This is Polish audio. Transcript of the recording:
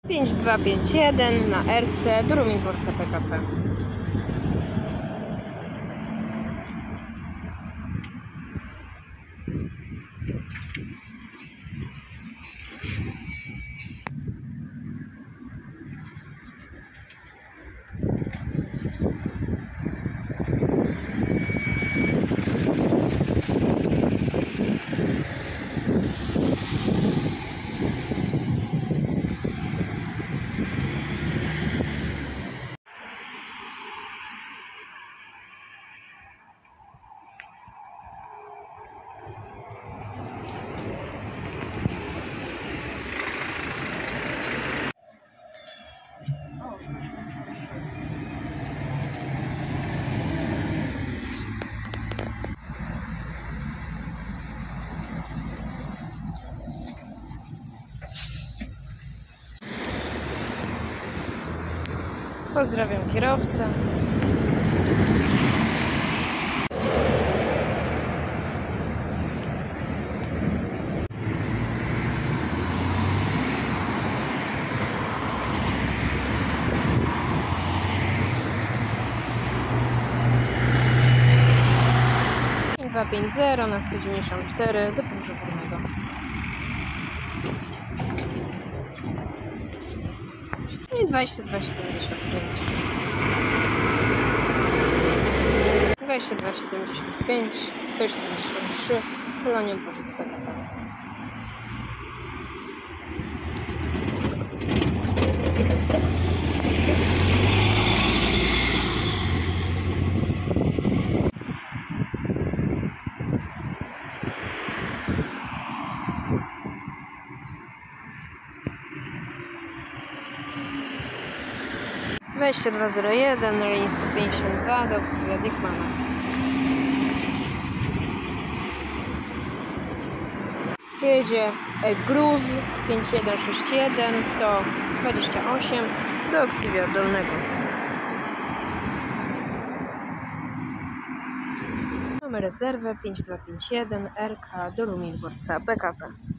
5251 na RC do Rumin Dworca PKP. Pozdrawiam kierowcę. I 250 na 194 do Podróży Górnego. I 2275. 2275, 173, Polonia Dworzec PKP. Wejście 201 na linii 152 do Auxilia Diekmana. Jedzie gruz 5161 128 do Auxilia Dolnego. Mamy rezerwę 5251 RK do Rumin Dworca PKP.